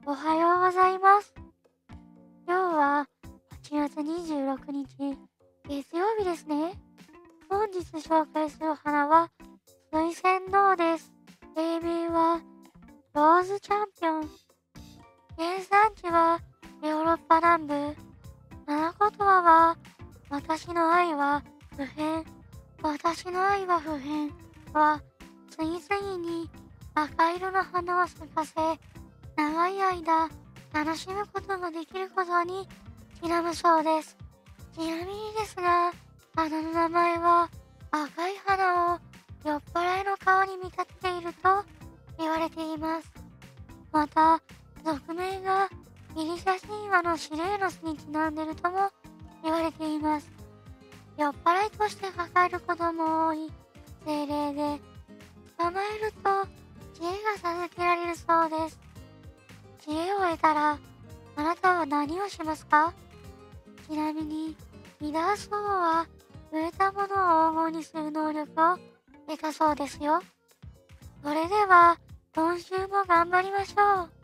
おはようございます。今日は8月26日、月曜日ですね。本日紹介する花は水仙堂です。英名はローズチャンピオン。原産地はヨーロッパ南部。花言葉は私の愛は不変。私の愛は不変は次々に赤色の花を咲かせ、長い間楽しむことができることにちなむそうです。ちなみにですが、花の名前は赤い花を酔っ払いの顔に見立てていると言われています。また、俗名がギリシャ神話のシレーノスにちなんでいるとも言われています。酔っ払いとして抱えることも多い精霊で、捕まえると知恵が授けられるそうです。知恵を得たら、あなたは何をしますか？ちなみに、リダース王は、植えたものを黄金にする能力を得たそうですよ。それでは、今週も頑張りましょう。